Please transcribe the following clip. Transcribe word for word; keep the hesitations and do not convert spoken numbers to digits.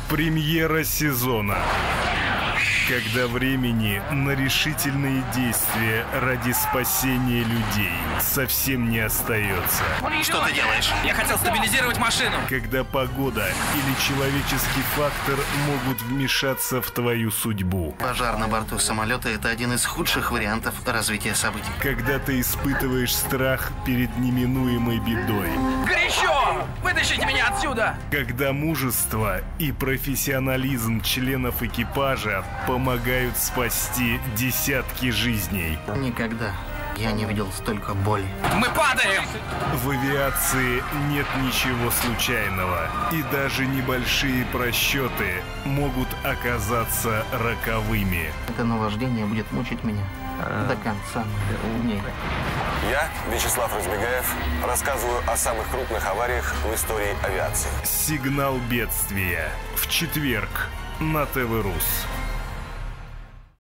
Премьера сезона. Когда времени на решительные действия ради спасения людей совсем не остается. Что ты делаешь? Я хотел стабилизировать машину. Когда погода или человеческий фактор могут вмешаться в твою судьбу. Пожар на борту самолета – это один из худших вариантов развития событий. Когда ты испытываешь страх перед неминуемой бедой. Горячо! Вытащите меня отсюда! Когда мужество и профессионализм членов экипажа помогают спасти десятки жизней. Никогда я не видел столько боли. Мы падаем! В авиации нет ничего случайного. И даже небольшие просчеты могут оказаться роковыми. Это наваждение будет мучить меня до конца дней. Я, Вячеслав Разбегаев, рассказываю о самых крупных авариях в истории авиации. Сигнал бедствия. В четверг на ТВ Рус.